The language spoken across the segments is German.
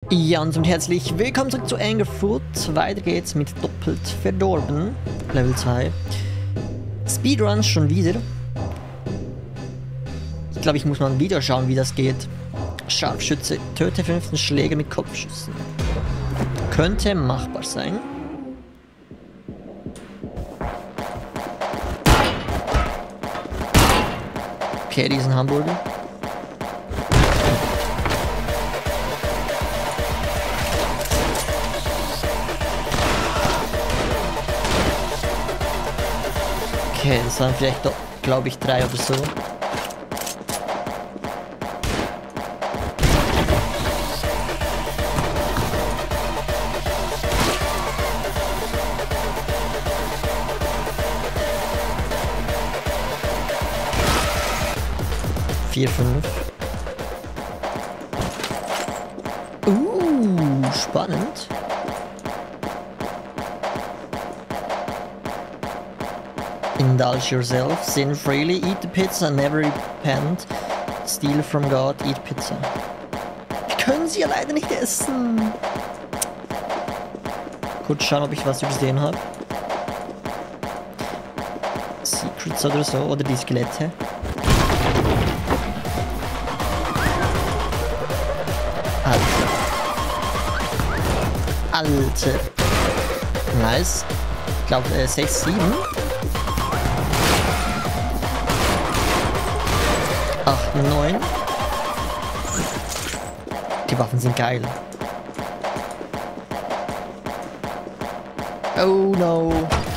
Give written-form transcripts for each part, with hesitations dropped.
Ja, und herzlich willkommen zurück zu Angerfoot. Weiter geht's mit Doppelt verdorben. Level 2. Speedrun schon wieder. Ich glaube, ich muss mal wieder schauen, wie das geht. Scharfschütze. Töte 15 Schläge mit Kopfschüssen. Könnte machbar sein. Okay, diesen Hamburger. Okay, das waren vielleicht doch, glaube ich, 3 oder so. Vier, 5. Spannend. Indulge yourself, sin freely, eat the pizza, never repent, steal from God, eat pizza. Wir können sie ja leider nicht essen. Kurz schauen, ob ich was übersehen habe. Secrets oder so, oder die Skelette. Alter. Nice. Ich glaube 6, 7. 8, 9. Die Waffen sind geil. Oh no.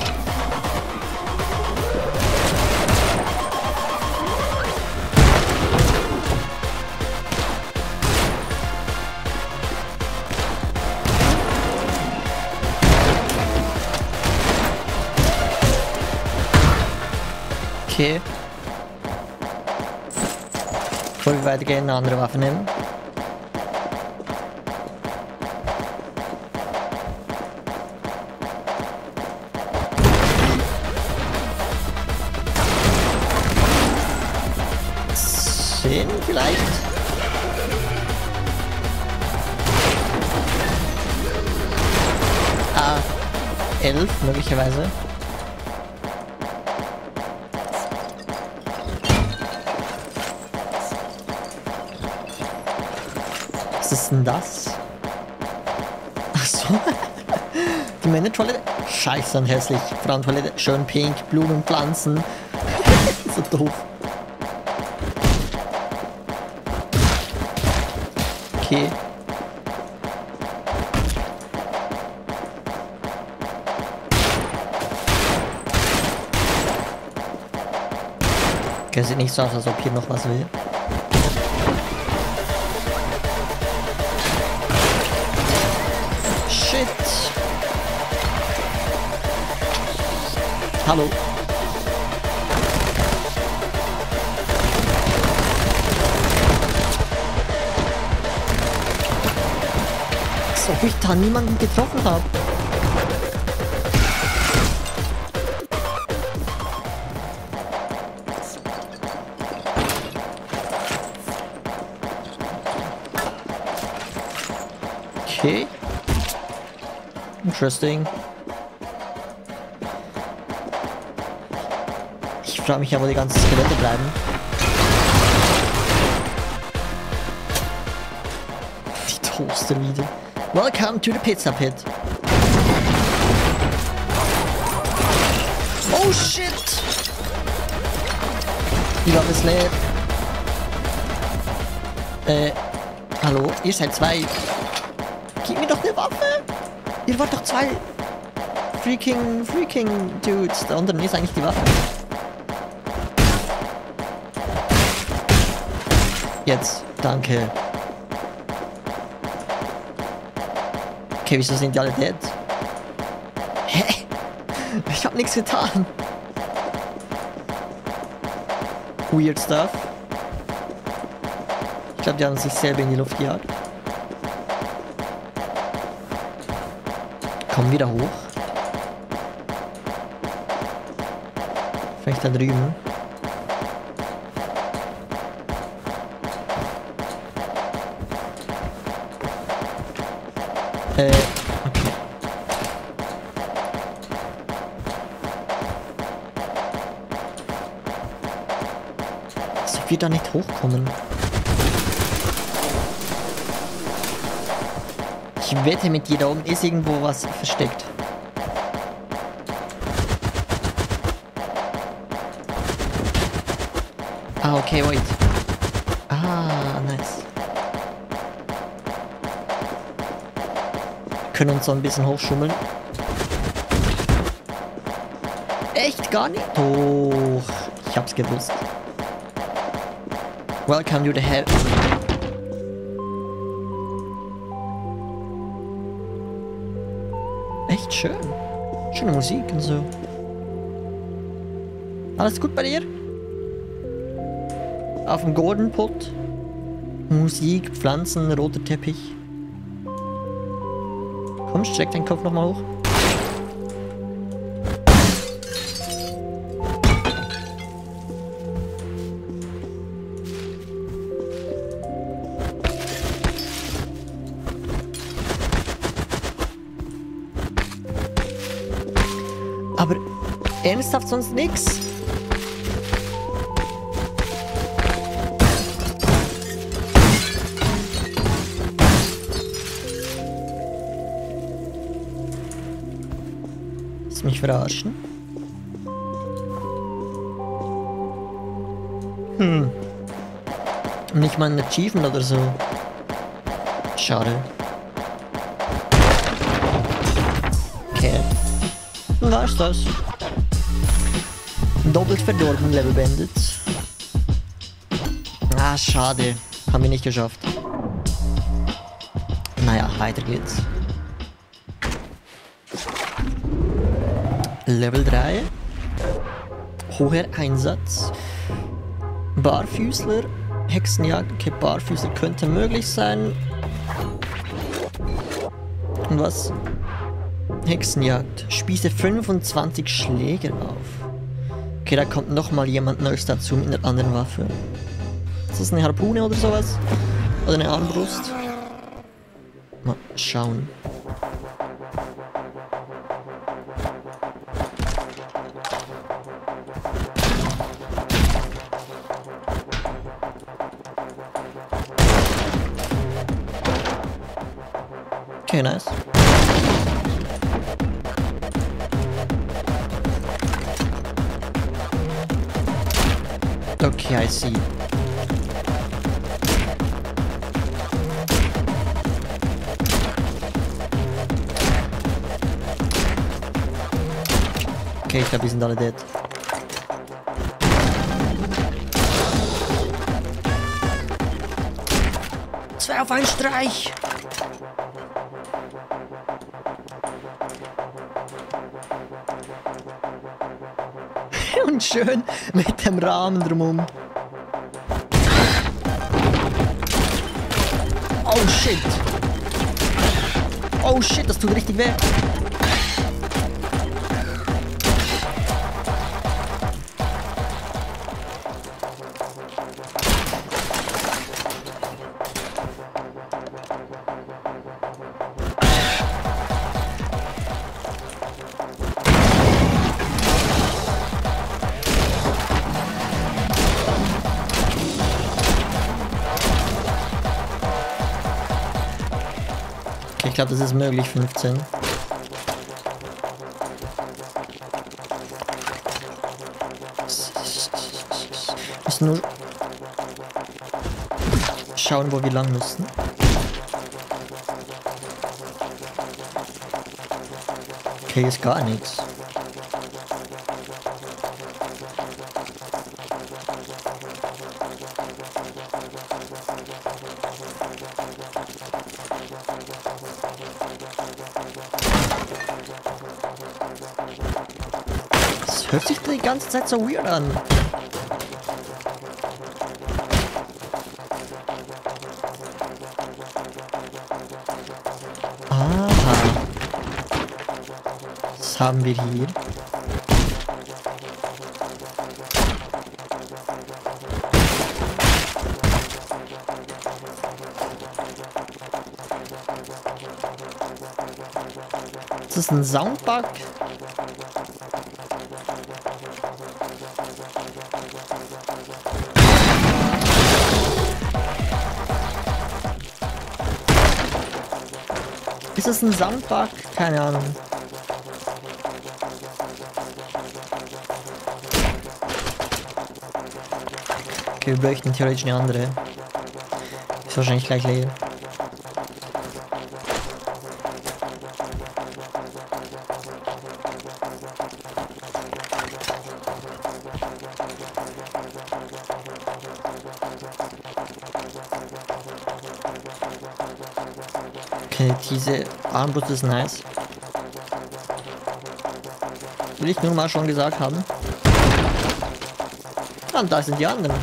Okay. Bevor wir weitergehen, eine andere Waffe nehmen. Zehn vielleicht? Ah, 11 möglicherweise. Was ist denn das? Achso. Die Männertoilette. Scheiße und hässlich. Frauentoilette. Schön pink. Blumen, Pflanzen. So doof. Okay. Okay, sieht nicht so aus, als ob hier noch was will. Shit. Hallo. Als ob ich da niemanden getroffen habe. Okay. Interesting. Ich frage mich ja, wo die ganzen Skelette bleiben. Die Toaster wieder. Welcome to the Pizza Pit. Oh shit! Die Waffe ist leer. Hallo? Ihr seid 2. Gib mir doch eine Waffe! Ihr wart doch 2 freaking Dudes. Da unten ist eigentlich die Waffe. Jetzt, danke. Okay, wieso sind die alle dead? Hä? Ich hab nichts getan. Weird stuff. Ich glaube, die haben sich selber in die Luft gejagt. Komm wieder hoch. Vielleicht da drüben. Okay. So viel da nicht hochkommen. Ich wette mit dir, da oben ist irgendwo was versteckt. Ah, okay, wait. Ah, nice. Wir können uns so ein bisschen hochschummeln. Echt gar nicht? Doch. Ich hab's gewusst. Welcome to the hell. Echt schön. Schöne Musik und so. Alles gut bei dir? Auf dem Golden Pot. Musik, Pflanzen, roter Teppich. Komm, streck deinen Kopf nochmal hoch. Aber ernsthaft sonst nix? Willst du mich verarschen? Nicht mal ein Achievement oder so. Schade. Okay. Was ist das? Doppelt verdorben, Level beendet. Ah, schade. Haben wir nicht geschafft. Naja, weiter geht's. Level 3. Hoher Einsatz. Barfüßler. Hexenjagd. Okay, Barfüßler könnte möglich sein. Und was? Hexenjagd. Spieße 25 Schläge auf. Okay, da kommt nochmal jemand Neues dazu mit einer anderen Waffe. Ist das eine Harpune oder sowas? Oder eine Armbrust? Mal schauen. Okay, nice. Okay, I see. Okay, ich glaube, wir sind alle dead. Zwei auf einen Streich! Und schön mit dem Rahmen drumherum. Oh shit! Oh shit, das tut richtig weh. Ich glaube, das ist möglich, 15. Müssen nur schauen, wo wir lang müssen. Okay, ist gar nichts. Das hört sich die ganze Zeit so weird an. Aha. Was haben wir hier? Ist das ein Soundbug? Ist das ein Soundbug? Keine Ahnung. Okay, wir bräuchten theoretisch eine andere. Ist wahrscheinlich gleich leer. Okay, diese Armbrust ist nice. Will ich nur mal schon gesagt haben. Ah, und da sind die anderen.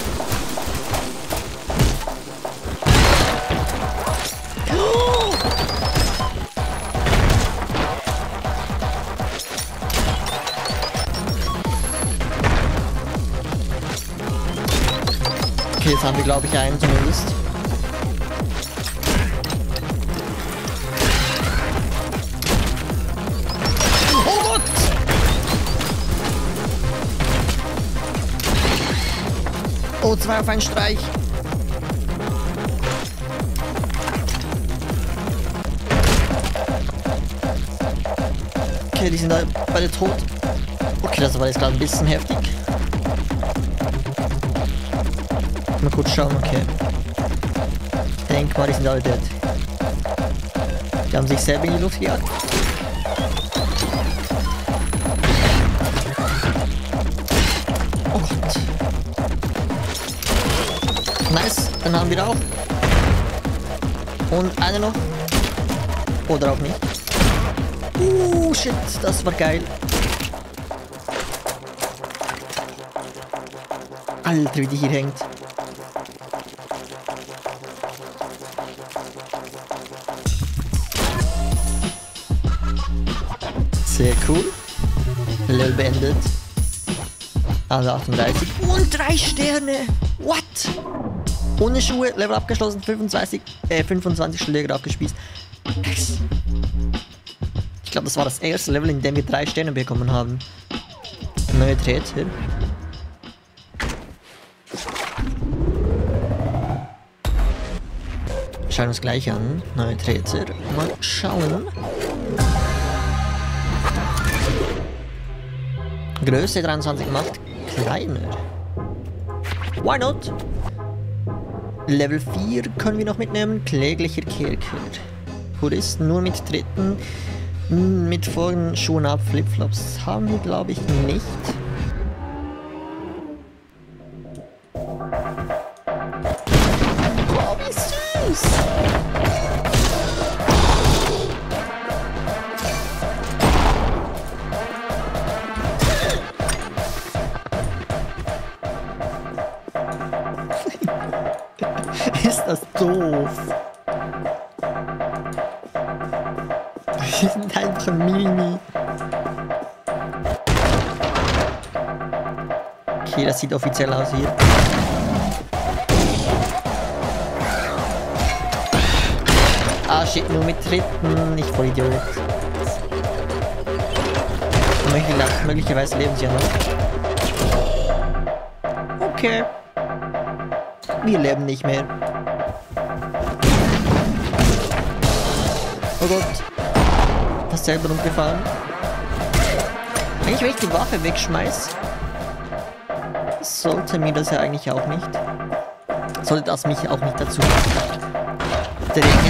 Okay, jetzt haben wir, glaube ich, einen zumindest. Oh Gott! Oh, 2 auf einen Streich. Okay, die sind da beide tot. Okay, das war jetzt gerade ein bisschen heftig. Mal kurz schauen, okay. Ich denke mal, die sind alle dead. Die haben sich selber in die Luft gejagt. Oh Gott. Nice, dann haben wir auch. Und eine noch. Oder auch nicht. Shit, das war geil. Alter, wie die hier hängt. Sehr cool. Level beendet. Also 38. Und 3 Sterne. What? Ohne Schuhe, Level abgeschlossen, 25 Schläger aufgespießt. Nice. Ich glaube, das war das erste Level, in dem wir 3 Sterne bekommen haben. Neue Treter. Schauen uns gleich an. Neue Treter. Mal schauen. Größe 23 macht kleiner. Why not? Level 4 können wir noch mitnehmen. Kläglicher Kerker. Purist nur mit Tritten. Mit vollen Schuhen ab. Flipflops haben wir, glaube ich, nicht. Oh, wie süß! Ist das doof? Die sind einfach ein Mini. Okay, das sieht offiziell aus hier. Ah shit, nur mit Tritten, nicht voll Idiot. Möglicherweise leben sie ja noch. Okay. Wir leben nicht mehr. Oh Gott. Fast selber umgefallen. Eigentlich, wenn ich die Waffe wegschmeiß, sollte mir das ja eigentlich auch nicht. Sollte das mich auch nicht dazu drängen,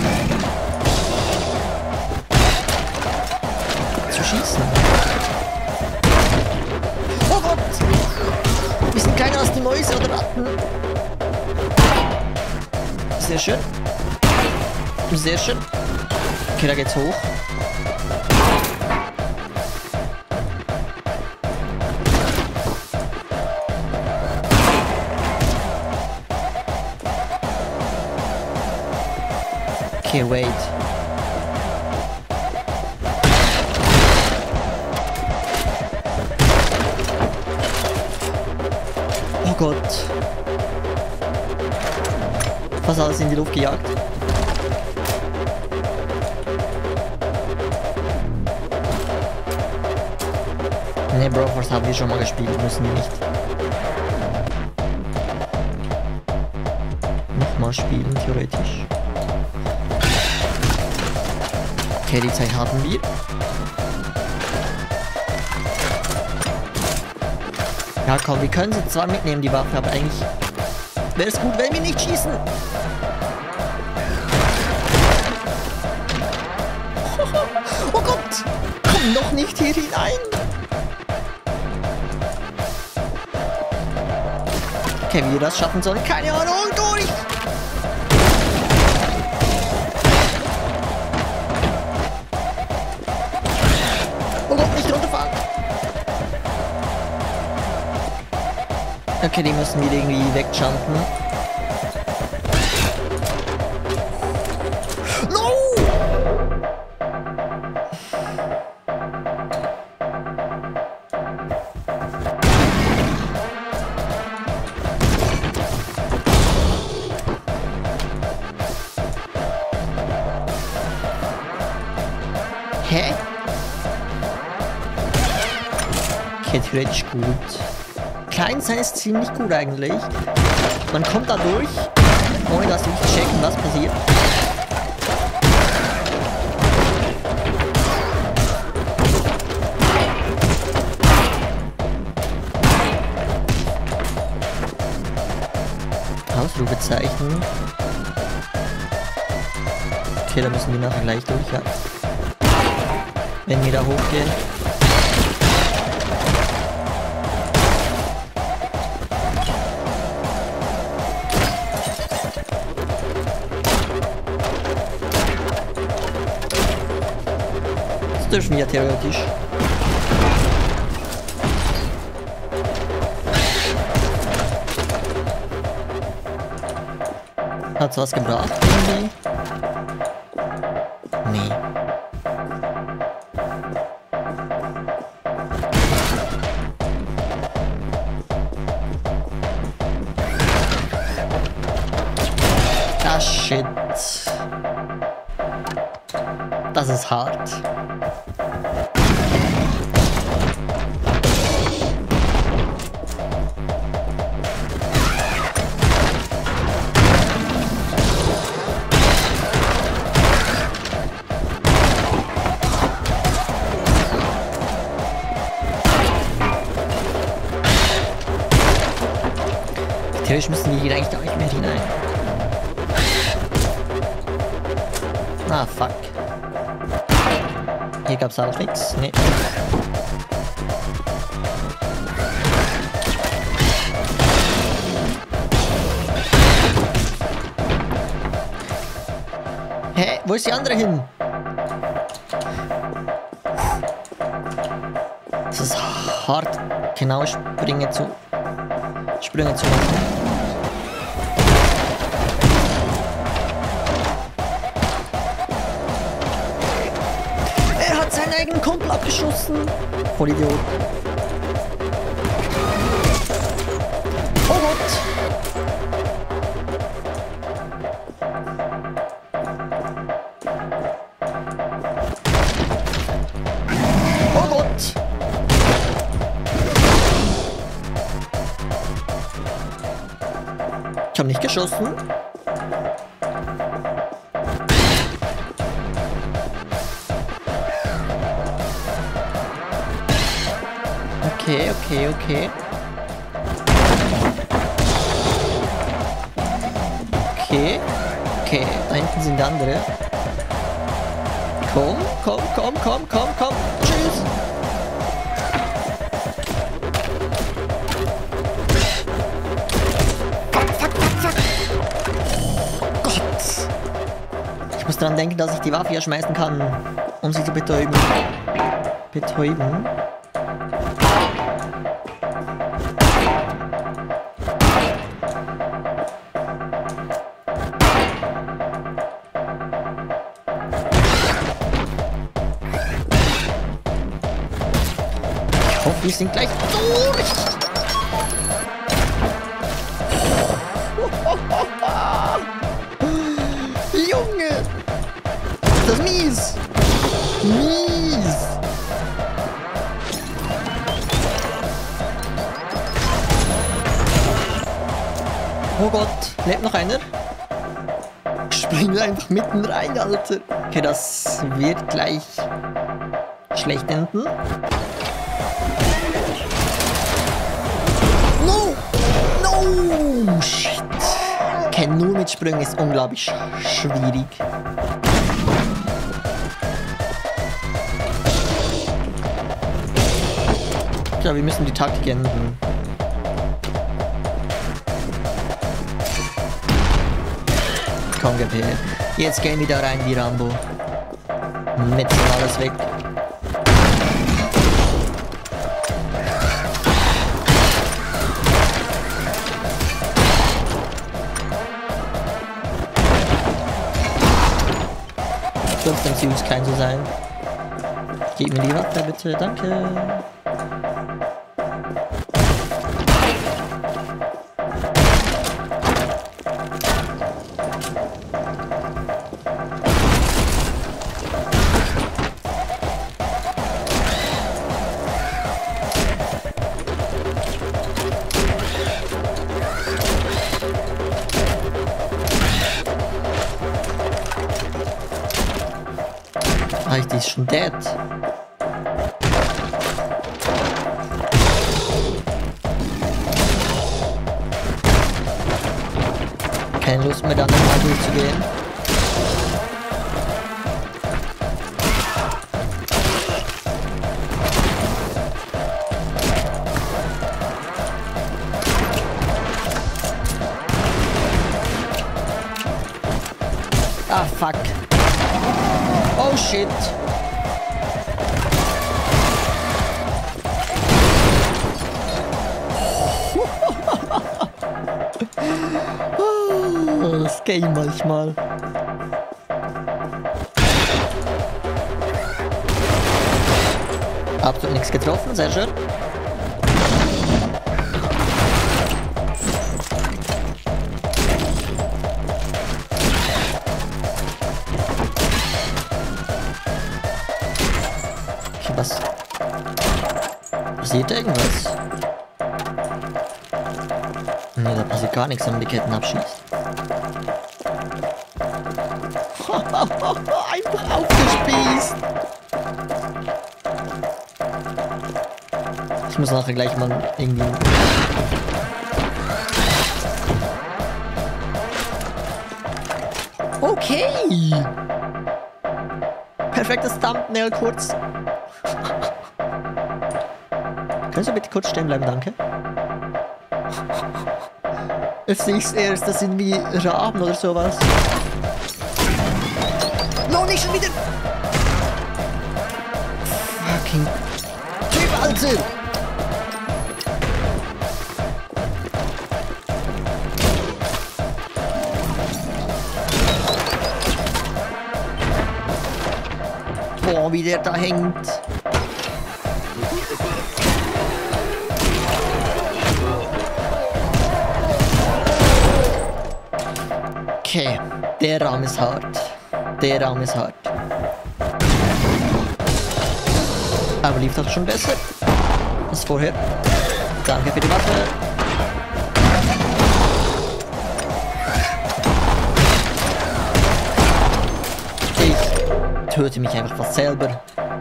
zu schießen. Oh Gott! Wir sind kleiner als die Mäuse oder Ratten. Sehr schön. Sehr schön. Okay, da geht's hoch. Okay, wait. Oh Gott. Fast alles in die Luft gejagt. Ne, Broforce haben wir schon mal gespielt, müssen wir nicht. Nochmal spielen, theoretisch. Okay, die Zeit haben wir. Ja komm, wir können sie zwar mitnehmen, die Waffe, aber eigentlich wäre es gut, wenn wir nicht schießen. Oh Gott! Komm noch nicht hier hinein! Okay, wie wir das schaffen sollen, keine Ahnung, durch! Oh Gott, nicht runterfahren! Okay, die müssen wir irgendwie wegjumpen. No! Hä? Okay, theoretisch gut. Klein sein ist ziemlich gut eigentlich. Man kommt da durch, ohne dass wir nicht checken, was passiert. Ausrufezeichen. Okay, da müssen wir nachher gleich durch, ja. Wenn wir da hochgehen. Das dürfen wir theoretisch. Hat's was gebracht irgendwie? Nee. Ah, shit. Das ist hart. Theoretisch müssen wir hier eigentlich gar nicht mehr hinein. Ah, fuck. Hier gab's auch nichts. Nee. Hä? Wo ist die andere hin? Das ist hart, genau Sprünge zu machen. Er hat seinen eigenen Kumpel abgeschossen. Voll Idiot. Oh Gott. Oh Gott. Ich habe nicht geschossen. Okay. Okay, da hinten sind andere. Komm. Tschüss. Gott. Ich muss daran denken, dass ich die Waffe hier schmeißen kann, um sie zu betäuben. Ich hoffe, wir sind gleich durch. Junge! Das ist mies! Oh Gott, lebt noch einer? Springen einfach mitten rein, Alter. Okay, das wird gleich schlecht enden. No! No! Shit. Okay, nur mit Sprüngen ist unglaublich schwierig. Ja, wir müssen die Taktik ändern. Komm, gib her. Jetzt gehen wir da rein wie Rambo. Metzeln alles weg. Trotzdem süß klein zu sein. Gib mir die Waffe bitte, danke. Die ist schon dead. Keine Lust mehr, da nochmal durchzugehen. Ah, fuck. Oh shit. Oh, das Game manchmal. Absolut nichts getroffen, sehr schön. Was? Passiert irgendwas? Nee, da passiert gar nichts, wenn man die Ketten abschießt. Einfach aufgespießt! Ich muss nachher gleich mal irgendwie... Okay! Perfektes Thumbnail kurz. Kannst du bitte kurz stehen bleiben, danke? Jetzt sehe ich erst, das sind wie Raben oder sowas. No, nicht schon wieder! Fucking Typ, Alter! Boah, wie der da hängt. Okay, der Raum ist hart. Der Raum ist hart. Aber lief doch schon besser als vorher. Danke für die Waffe. Ich töte mich einfach fast selber.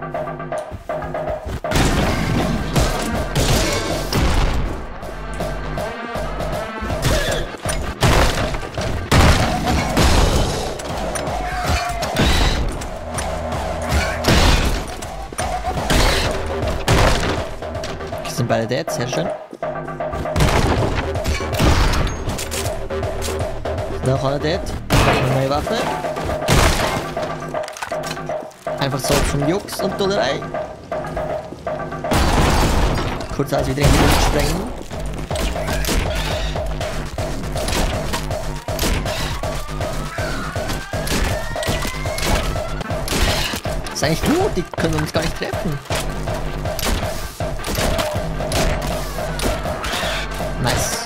Sind beide dead, sehr schön. Noch eine dead. Eine neue Waffe. Einfach so zum Jux und Dollerei. Kurz alles wieder in die Luft sprengen. Ist eigentlich gut, die können uns gar nicht treffen. Nice.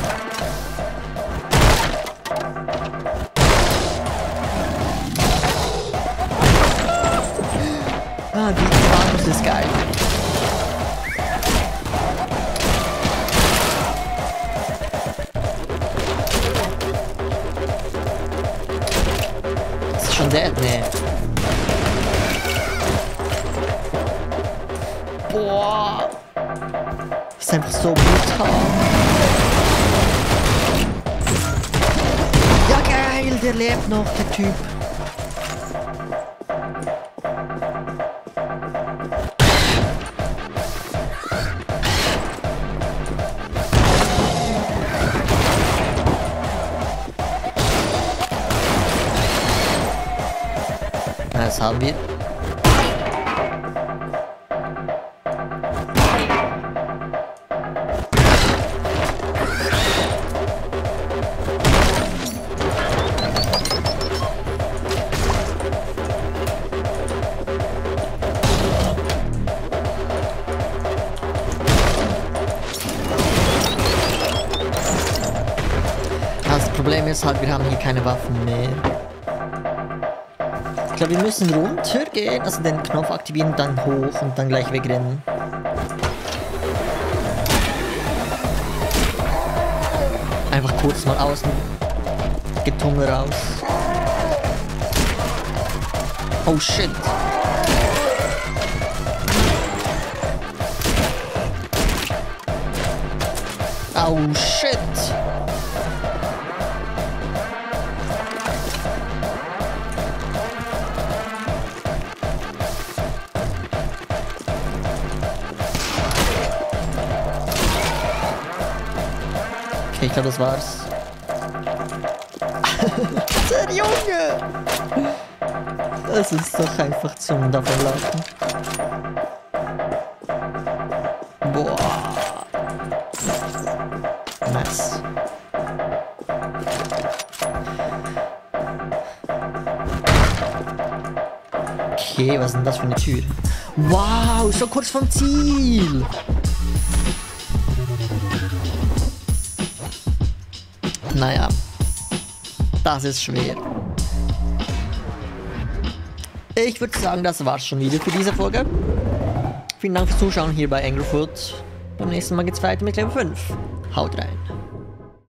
Ah, die Basis ist geil. Undead? Nee. Boah. Das ist einfach so brutal. Ja, geil, der lebt noch, der Typ. Das haben wir. Das Problem ist halt, wir haben hier keine Waffen mehr. Ich glaube, wir müssen runtergehen, also den Knopf aktivieren, dann hoch und dann gleich wegrennen. Einfach kurz mal außen. Getummel raus. Oh shit. Oh shit. Okay, ich glaube, das war's. Der Junge! Das ist doch einfach zum Davonlaufen. Boah. Nice. Okay, was ist denn das für eine Tür? Wow, so kurz vom Ziel! Naja, das ist schwer. Ich würde sagen, das war's schon wieder für diese Folge. Vielen Dank fürs Zuschauen hier bei Angryfoot. Beim nächsten Mal geht's weiter mit Level 5. Haut rein.